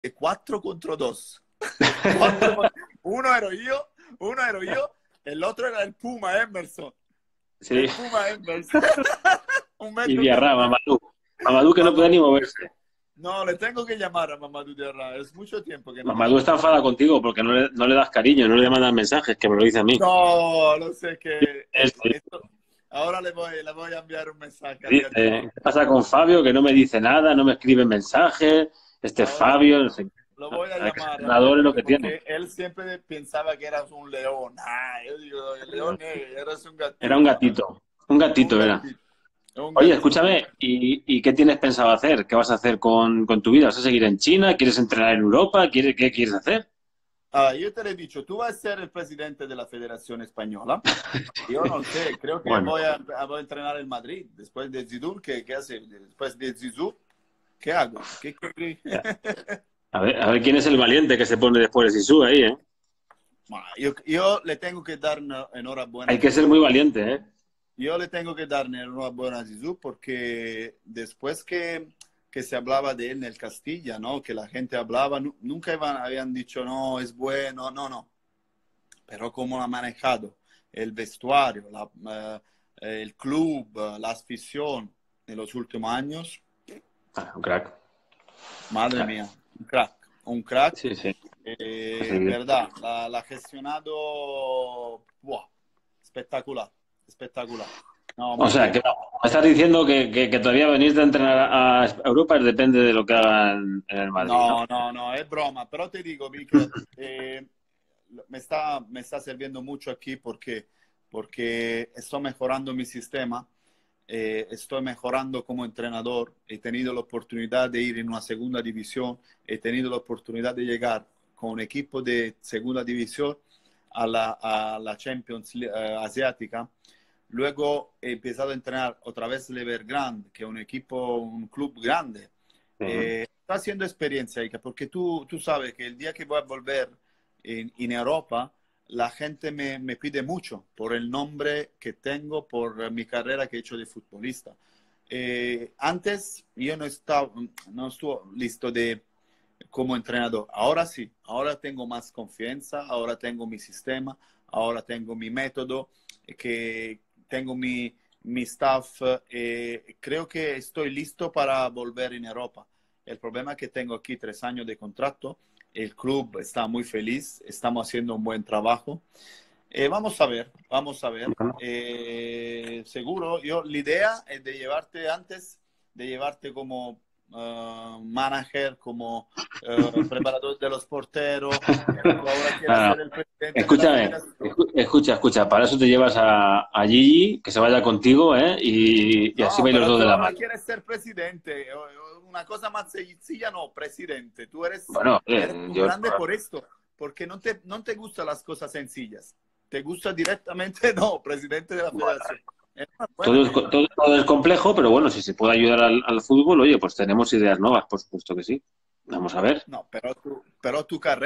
4 contro 2. Uno ero io e l'altro era il Puma Emerson. Sí. El Puma Emerson. Un Y metro con Diarra, tres. Mamadou. Mamadou que no puede Mamá, ni moverse. no, le tengo que llamar a Mamadou Diarra. Es mucho tiempo que no le Mamadou llamo. está enfadado contigo porque no le das cariño, no le mandas mensajes, que me lo dice a mí. No, lo sé que Este, ahora le voy a enviar un mensaje al gatito. dice, ¿qué pasa con Fabio? Que no me dice nada, no me escribe mensajes. Este Ahora Fabio, no sé qué. lo voy a Hay que ser llamar al entrenador es lo gatito que tiene. porque él siempre pensaba que eras un león. Ah, yo digo, el león eres un Era un gatito. gatito. Un Un gatito era. gatito. Un Oye, gatito. escúchame, ¿y qué tienes pensado hacer? ¿Qué vas a hacer con tu vida? ¿Vas a seguir en China? ¿Quieres entrenar en Europa? ¿Qué quieres hacer? Ah, yo te lo he dicho, tú vas a ser el presidente de la Federación Española. Yo no sé, creo que Bueno, voy a entrenar en Madrid. Después de Zidane, ¿qué hace? Después de Zizou, ¿qué hago? a ver quién es el valiente que se pone después de Sisu ahí, ¿eh? Yo le tengo que dar enhorabuena a Hay que ser muy Zizou. valiente, ¿eh? Yo le tengo que dar enhorabuena a Zizou porque después que se hablaba de él en el Castilla, ¿no? Que la gente hablaba, nunca habían dicho, no, es bueno, no, no. Pero cómo lo ha manejado el vestuario, el club, la afición en los últimos años, Ah, un crack. madre Crack. mía, un crack, Sí, sí. Sí. verdad, la ha gestionado, buah, espectacular, espectacular. No, O muy sea, que bien. me estás diciendo que todavía venir de entrenar a Europa depende de lo que hagan en el Madrid, ¿no? No, no, no, es broma, pero te digo, Mikel, me está sirviendo mucho aquí porque estoy mejorando mi sistema, estoy mejorando como entrenador, he tenido la oportunidad de ir en una segunda división, he tenido la oportunidad de llegar con un equipo de segunda división a la Champions asiática. Luego he empezado a entrenar otra vez el Evergrande, que es un equipo, un club grande. Sí. Está haciendo experiencia, Ica, porque tú sabes que el día que voy a volver en Europa, la gente me pide mucho por el nombre que tengo, por mi carrera que he hecho de futbolista. Antes yo no estuve listo como entrenador. Ahora sí, ahora tengo más confianza, ahora tengo mi sistema, ahora tengo mi método, que tengo mi staff. Creo que estoy listo para volver en Europa. El problema es que tengo aquí 3 años de contrato. El club está muy feliz, estamos haciendo un buen trabajo. Vamos a ver, vamos a ver. Seguro, la idea es de llevarte antes, de llevarte como manager, como preparador de los porteros, pero tú ahora quieras Ah, ser el presidente de la escúchame, federación. escucha. Para eso te llevas a Gigi, que se vaya contigo, ¿eh? Y así No, vais los pero dos tú de la ahora mano. quieres ser presidente. Una cosa más sencilla, no, presidente. Bueno, Eres un yo grande por esto, porque no te gustan las cosas sencillas. Te gusta directamente, no, presidente de la federación. Es una buena idea. todo es complejo, pero bueno, si se puede ayudar al fútbol, oye, pues tenemos ideas nuevas, por supuesto que sí. Vamos a ver. No, pero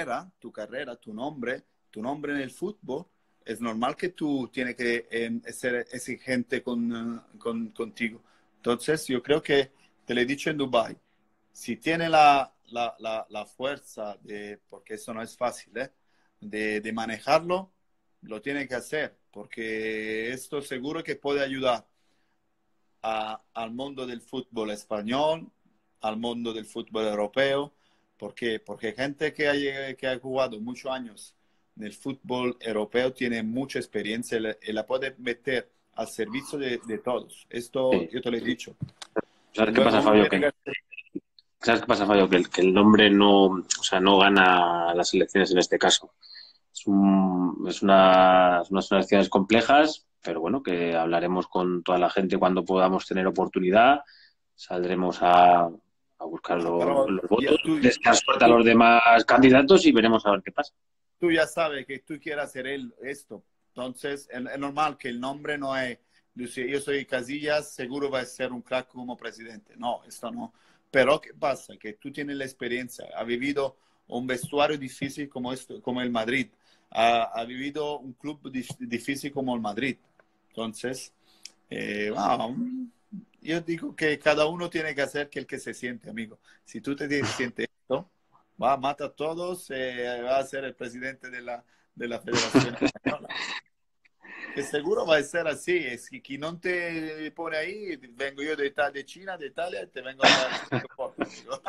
tu nombre en el fútbol, es normal que tú tienes que ser exigente contigo. Entonces, yo creo que te lo he dicho en Dubai, si tiene la fuerza porque eso no es fácil, de manejarlo, lo tiene que hacer, porque esto seguro que puede ayudar al mundo del fútbol español, al mundo del fútbol europeo. ¿Por qué? Porque gente que ha jugado muchos años en el fútbol europeo tiene mucha experiencia y la puede meter al servicio de todos. Esto Sí. yo te lo he dicho. Y ¿Sabes qué pasa, luego uno Fabio? tiene que hacer... ¿Sabes qué pasa, Fabio? Que el nombre no, o sea, no gana las elecciones en este caso. Es unas elecciones complejas, pero bueno, que hablaremos con toda la gente cuando podamos tener oportunidad. Saldremos a buscar No, pero los votos, desear suerte a los demás candidatos y veremos a ver qué pasa. tú ya sabes que tú quieres hacer esto. Entonces, es normal que el nombre no es, dice, yo soy Casillas, seguro va a ser un crack como presidente. No, esto no. Pero ¿qué pasa? Que tú tienes la experiencia, ha vivido un vestuario difícil como, esto, como el Madrid, ha vivido un club difícil como el Madrid. Entonces, wow, yo digo que cada uno tiene que hacer que el que se siente, amigo. Si tú te sientes esto, va a matar a todos y va a ser el presidente de la Federación Española. Que seguro va a ser así, es que quien no te pone ahí, vengo yo de Italia, de China, de Italia, y te vengo a dar cinco fotos, amigo.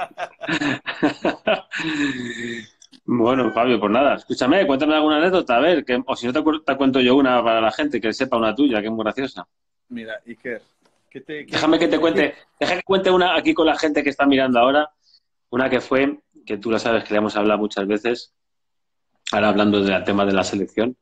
Bueno, Fabio, pues nada, escúchame, cuéntame alguna anécdota, a ver, que, o si no te cuento yo una para la gente, que sepa una tuya, que es muy graciosa. Mira, Iker, Deja que cuente una aquí con la gente que está mirando ahora, una que fue, que tú la sabes que le hemos hablado muchas veces, ahora hablando del tema de la selección,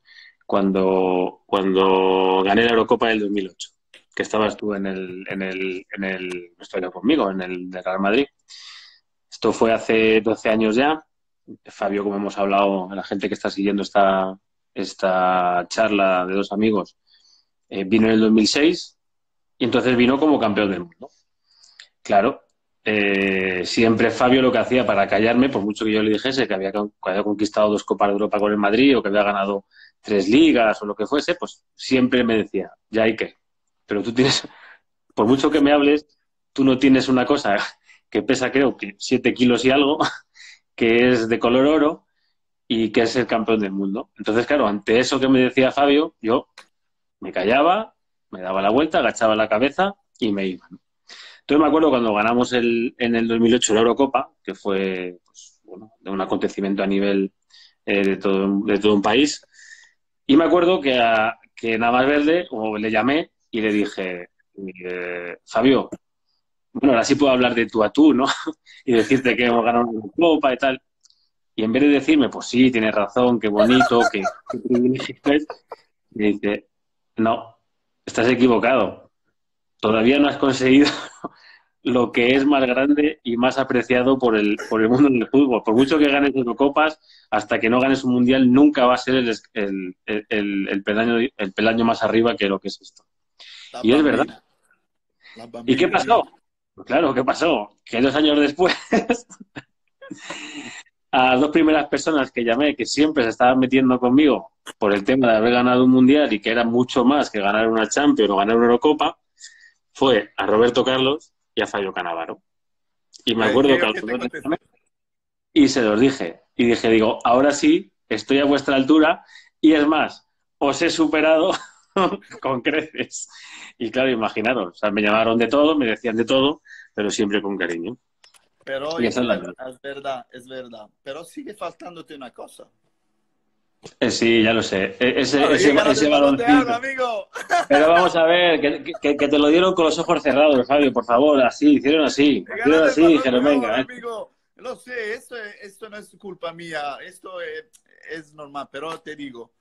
cuando gané la Eurocopa del 2008, que estabas tú no estoy conmigo, en el de Real Madrid. Esto fue hace 12 años ya. Fabio, como hemos hablado, a la gente que está siguiendo esta charla de dos amigos, vino en el 2006 y entonces vino como campeón del mundo. Claro, siempre Fabio lo que hacía para callarme, por mucho que yo le dijese que había conquistado 2 Copas de Europa con el Madrid o que había ganado 3 ligas o lo que fuese, pues siempre me decía, ya hay que. Pero tú tienes, por mucho que me hables, tú no tienes una cosa que pesa creo que 7 kilos y algo, que es de color oro y que es el campeón del mundo. Entonces, claro, ante eso que me decía Fabio, yo me callaba, me daba la vuelta, agachaba la cabeza y me iba. Entonces me acuerdo cuando ganamos en el 2008 la Eurocopa, que fue pues, bueno, de un acontecimiento a nivel de todo un país, y me acuerdo que Navalverde, o le llamé y le dije, Fabio, bueno, ahora sí puedo hablar de tú a tú, ¿no? Y decirte que hemos ganado una Copa y tal. Y en vez de decirme, pues sí, tienes razón, qué bonito, qué privilegio es, me dice, no, estás equivocado. Todavía no has conseguido lo que es más grande y más apreciado por el mundo del fútbol. Por mucho que ganes Eurocopas, hasta que no ganes un mundial, nunca va a ser el peldaño más arriba que lo que es esto. La Y es verdad. bambina, la ¿Y qué bambina pasó? mía. Pues claro, ¿qué pasó? Que 2 años después, a las 2 primeras personas que llamé, que siempre se estaban metiendo conmigo por el tema de haber ganado un mundial y que era mucho más que ganar una Champions o ganar una Eurocopa, fue a Roberto Carlos y a Fabio Cannavaro. Y me acuerdo que a ¿Qué los te dos les contesté? llamé y se los dije. Y dije, digo, ahora sí, estoy a vuestra altura y es más, os he superado con creces. Y claro, imaginaros, o sea, me llamaron de todo, me decían de todo, pero siempre con cariño. Pero Y esa es la Iker, verdad. es verdad, es verdad. Pero sigue faltándote una cosa. Sí, ya lo sé. Claro, y he ganado Ese el balón de oro, baloncito. amigo. Pero vamos a ver, que te lo dieron con los ojos cerrados, Fabio, por favor, así, He hicieron ganado el así, balón de dijeron, oro, venga, amigo. Lo sé, esto no es culpa mía. Esto es normal. Pero te digo,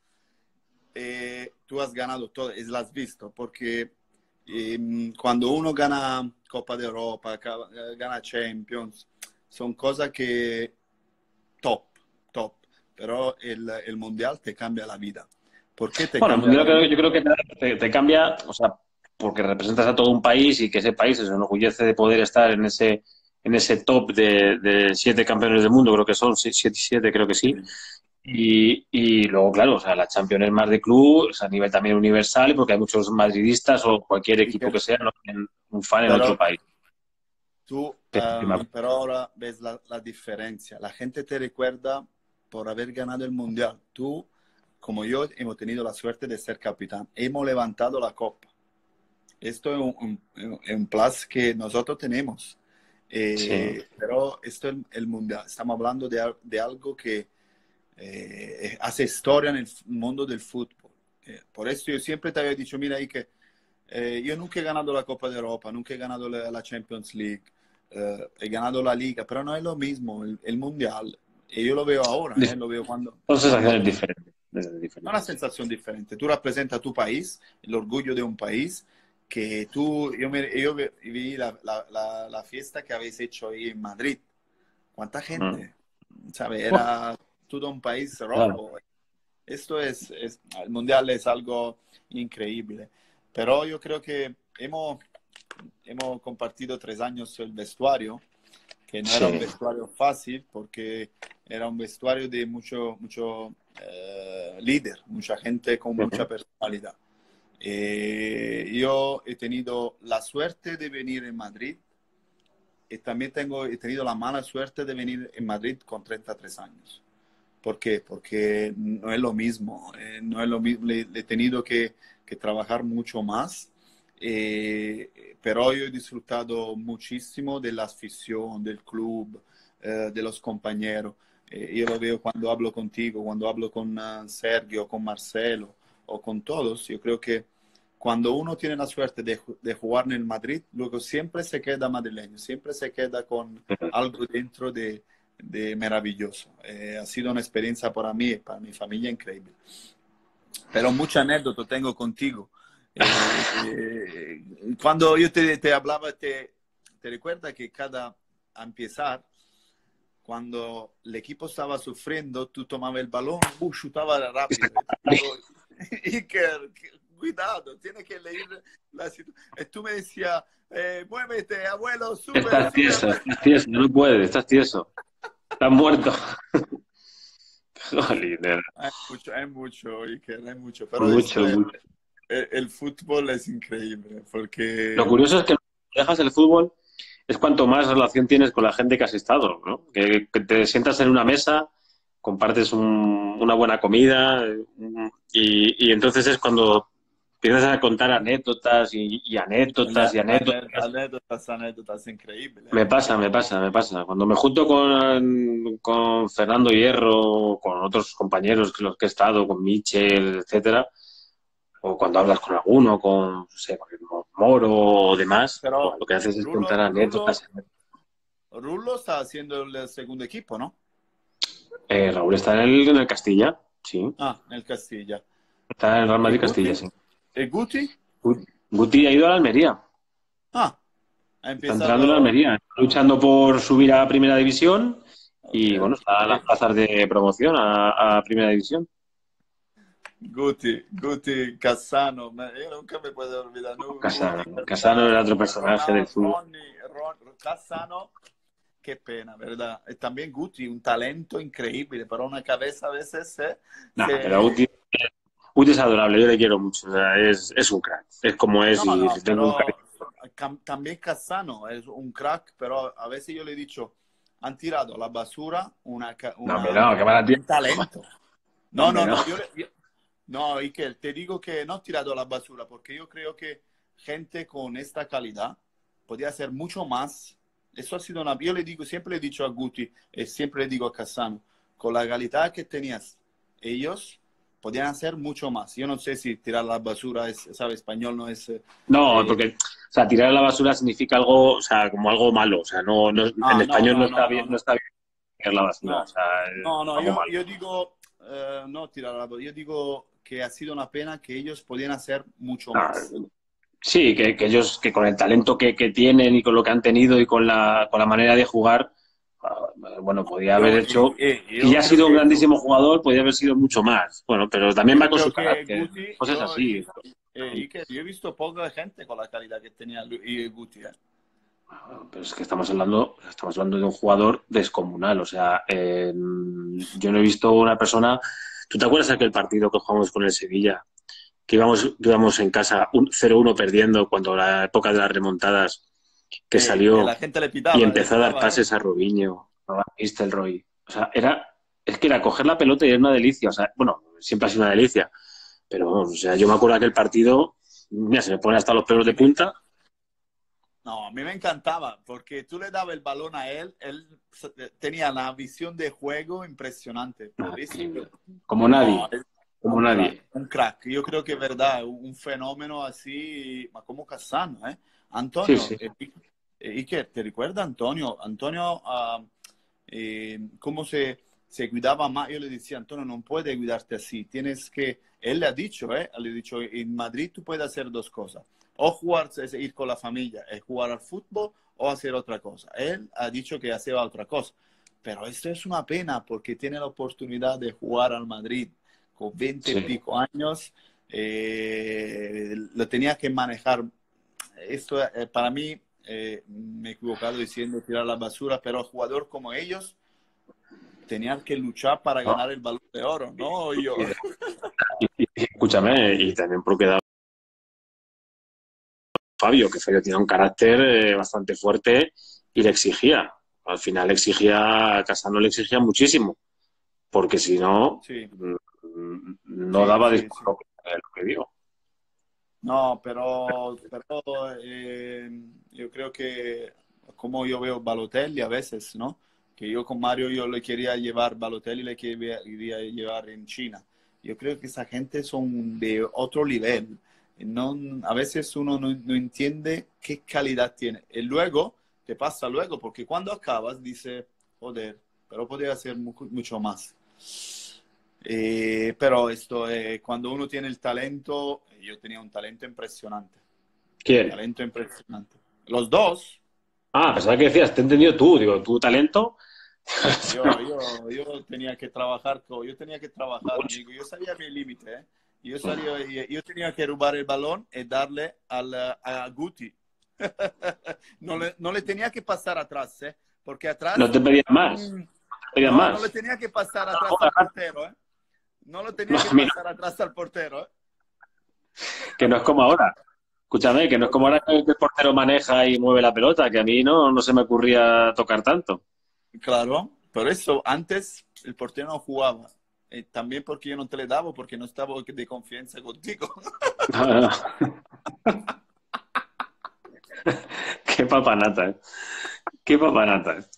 tú has ganado todo, es lo has visto. Porque cuando uno gana Copa de Europa, gana Champions, son cosas que top, top. Pero el Mundial te cambia la vida. ¿Por qué te bueno, el cambia la mundial vida? yo creo que te cambia, o sea, porque representas a todo un país y que ese país se enorgullece de poder estar en ese top de 7 campeones del mundo, creo que son 7 y 7, creo que sí. Y luego, claro, o sea, la Champions es más de club, o sea, a nivel también universal, porque hay muchos madridistas o cualquier equipo que sea, no tienen un fan en otro Pero país. tú, Pero, pero ahora ves la diferencia. La gente te recuerda por haber ganado el Mundial. Tú, como yo, hemos tenido la suerte de ser capitán. Hemos levantado la copa. Esto es un plus que nosotros tenemos. sí. Pero esto es el Mundial. Estamos hablando de algo que hace historia en el mundo del fútbol. Por eso yo siempre te había dicho, mira, ahí que yo nunca he ganado la Copa de Europa, nunca he ganado la Champions League, he ganado la Liga, pero no es lo mismo el Mundial. Y yo lo veo ahora, lo veo Son cuando sensaciones diferentes. una Diferentes. sensación diferente. Tú representas tu país, el orgullo de un país, que tú, yo vi la fiesta que habéis hecho ahí en Madrid. ¿Cuánta Mm. gente? ¿Sabe? Uf, Era todo un país claro. rojo. Esto el mundial es algo increíble. Pero yo creo que hemos compartido 3 años el vestuario, que no era un Sí. vestuario fácil porque era un vestuario de mucho líder, mucha gente con mucha Ujú. personalidad. Yo he tenido la suerte de venir en Madrid también he tenido la mala suerte de venir en Madrid con 33 años. ¿Por qué? Porque no es lo mismo, no es lo mismo, he tenido que trabajar mucho más, pero yo he disfrutado muchísimo de la afición, del club, de los compañeros. Yo lo veo cuando hablo contigo, cuando hablo con Sergio, con Marcelo o con todos. Yo creo que cuando uno tiene la suerte de jugar en el Madrid, luego siempre se queda madrileño, siempre se queda con algo dentro de maravilloso. Ha sido una experiencia para mí y para mi familia increíble. Pero mucha anécdota tengo contigo. Cuando yo te hablaba, te recuerda que a empezar, cuando el equipo estaba sufriendo, tú tomabas el balón, chutabas rápido. Iker, cuidado, tienes que leer la situación. Tú me decías, muévete, abuelo, sube. Estás tieso, no puedes, estás tieso. Estás muerto. Jolín, Hay mucho, Iker, hay mucho. Pero mucho, esto es, mucho. el fútbol es increíble, Lo porque... curioso es que dejas el fútbol es cuanto más relación tienes con la gente que has estado, ¿no? Que te sientas en una mesa, compartes una buena comida y entonces es cuando empiezas a contar anécdotas y anécdotas y anécdotas. Anécdotas increíbles. Me pasa. Cuando me junto con Fernando Hierro, con otros compañeros con los que he estado, con Michel, etcétera, o cuando hablas con alguno, con, no sé, con el Moro o demás, pues Pero lo que haces es contar anécdotas. Rulo está haciendo el segundo equipo, ¿no? Raúl está en el Castilla, sí. Ah, en el Castilla. Está en el Real ¿Y Madrid Castilla, Guti? sí. ¿Y Guti? Guti ha ido a la Almería. Ah, ha Está entrando en la empezado... Almería. Está luchando por subir a Primera División Ok, y, bueno, está a las ok. plazas de promoción a Primera División. Guti Cassano, yo nunca me puedo olvidar, ¿no? Guti Casano era Cassano, otro personaje del fútbol. Cassano, qué pena, ¿verdad? Y también Guti, un talento increíble, pero una cabeza a veces Nada, pero Guti es adorable, yo le quiero mucho. O sea, es un crack. Es como es No, y no, tengo un cariño. pero también Cassano es un crack, pero a veces yo le he dicho, han tirado a la basura No, hombre, no, qué mala tía. un talento. No, No, hombre, no, no. no, no, Iker, te digo que no he tirado a la basura, porque yo creo que gente con esta calidad podía hacer mucho más. Eso ha sido yo le digo, siempre le he dicho a Guti, y siempre le digo a Cassano, con la calidad que tenías ellos, podían hacer mucho más. Yo no sé si tirar a la basura sabe, español no es... No, porque, o sea, tirar a la basura significa algo, o sea, como algo malo. O sea, en No, español no, no, no, no no. está bien tirar la basura. O No, sea, no, es no, algo malo. yo digo, no tirar a la basura, yo digo que ha sido una pena que ellos podían hacer mucho más. No, sí, que ellos, que con el talento que tienen y con lo que han tenido y con la manera de jugar, bueno, podía haber hecho, si ya ha Creo sido un que grandísimo jugador, podía haber sido mucho más. Bueno, pero también va yo con su creo que carácter. Guti, Pues es yo he así. visto, Iker, yo he visto poca gente con la calidad que tenía Guti. Pero es que estamos hablando de un jugador descomunal. O sea, yo no he visto una persona. ¿Tú te acuerdas de aquel partido que jugamos con el Sevilla? Que íbamos en casa 0-1 perdiendo cuando la época de las remontadas, que La salió gente y le empezó a dar pitaba, ¿eh? pases a Robinho, a Van Nistelrooy. O sea, es que era coger la pelota y era una delicia. O sea, bueno, siempre ha sido una delicia. Pero, vamos, o sea, yo me acuerdo de aquel partido, mira, se me ponen hasta los A pelos mí de me punta. No, a mí me encantaba porque tú le dabas el balón a él tenía la visión de juego impresionante. Por eso, Como no, nadie, es como nadie. un crack. Yo creo que es verdad, un fenómeno así, como Cassano, ¿eh? Sí, Antonio, sí. Iker, ¿te recuerdas Antonio? Antonio, cómo se cuidaba más. Yo le decía, Antonio, no puedes cuidarte así. Tienes que, él le ha dicho, en Madrid tú puedes hacer dos cosas. O jugar, es ir con la familia, es jugar al fútbol o hacer otra cosa. Él ha dicho que hacía otra cosa. Pero esto es una pena porque tiene la oportunidad de jugar al Madrid con 20 y Sí. pico años. Lo tenía que manejar. Esto para mí, me he equivocado diciendo tirar la basura, pero jugador como ellos tenían que luchar para ¿No? ganar el Balón de Oro, no yo. Escúchame, y también porque da Fabio, que Fabio tiene un carácter bastante fuerte y le exigía. Al final le exigía, Casano le exigía muchísimo, porque si no, Sí, no sí, daba sí, sí. después lo que dio. No, pero yo creo que como yo veo Balotelli a veces, ¿no? Que yo con Mario yo le quería llevar Balotelli, le quería llevar en China. Yo creo que esa gente son de otro nivel. No, a veces uno no entiende qué calidad tiene. Y luego, te pasa luego, porque cuando acabas, dice, joder, pero podría hacer mucho más. Pero esto, cuando uno tiene el talento, yo tenía un ¿Quién? talento impresionante. Los dos, Ah, pensaba que decías, te he entendido tú, digo, tu talento. no, yo tenía que trabajar, yo tenía que trabajar, Mucho. amigo. Yo sabía mi límite, ¿eh? Yo tenía que robar el balón y darle a Guti. No le tenía que pasar atrás, ¿eh? Porque No atrás, te pedían más, mm, no te pedían no le más. tenía que pasar atrás al portero, ¿eh? No lo No, tenía que mira, pasar atrás al portero, ¿eh? que no es como ahora. Escúchame, que no es como ahora que el portero maneja y mueve la pelota, que a mí no se me ocurría tocar tanto. Claro, por eso antes el portero no jugaba. También porque yo no te le daba, porque no estaba de confianza contigo. No, no. Qué papanata, ¿eh? Qué papanata, ¿eh?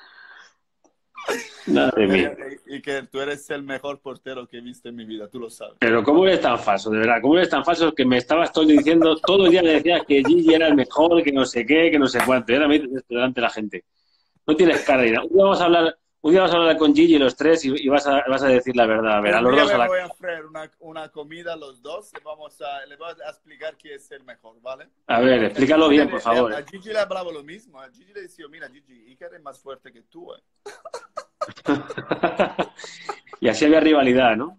Madre mía. Y que tú eres el mejor portero que he visto en mi vida, tú lo sabes. Pero ¿cómo eres tan falso, de verdad? ¿Cómo eres tan falso que me estabas todo diciendo, todo el día me decías que Gigi era el mejor, que no sé qué, que no sé cuánto? Y ahora me dices esto delante de la gente. No tienes cara de nada. Un día vamos a hablar con Gigi los tres y vas a decir la verdad. A ver, a Un los día dos a le la... voy a ofrecer una comida a los dos y le voy a explicar quién es el mejor, ¿vale? A ver, Porque explícalo bien, por favor, A ¿eh? Gigi le hablaba lo mismo. A Gigi le decía, mira, Gigi, Iker es más fuerte que tú, ¿eh? Y así había rivalidad, ¿no?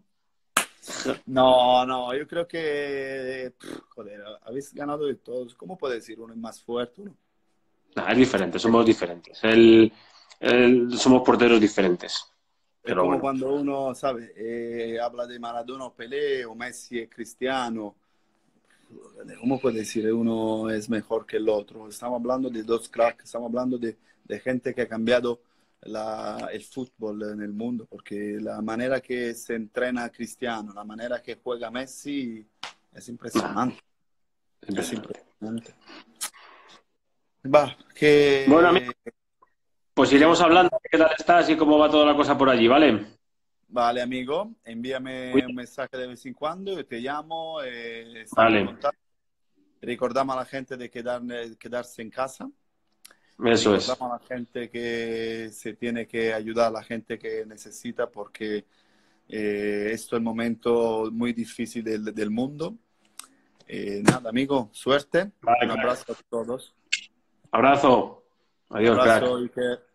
No, yo creo que, joder, habéis ganado de todos. ¿Cómo puede decir uno es más fuerte? Uno? No, es diferente, somos diferentes. Somos porteros diferentes. Es Pero como bueno, cuando uno, ¿sabe? Habla de Maradona o Pelé o Messi y Cristiano. ¿Cómo puede decir uno es mejor que el otro? Estamos hablando de dos cracks, estamos hablando de gente que ha cambiado el fútbol en el mundo, porque la manera que se entrena Cristiano, la manera que juega Messi es nada, impresionante, es es impresionante. impresionante. Va, Bueno, amigo, pues iremos que hablando de qué tal estás y cómo va toda la cosa por allí, ¿vale? vale, amigo, envíame un mensaje de vez en cuando, yo te llamo, estamos en Vale, contacto. Recordamos a la gente de quedarse en casa. eso es. Recordamos a la gente que se tiene que ayudar a la gente que necesita porque esto es el momento muy difícil del mundo. Nada, amigo, suerte. Vale, Un claro. abrazo a todos. Abrazo. Un Adiós, abrazo, crack. Iker.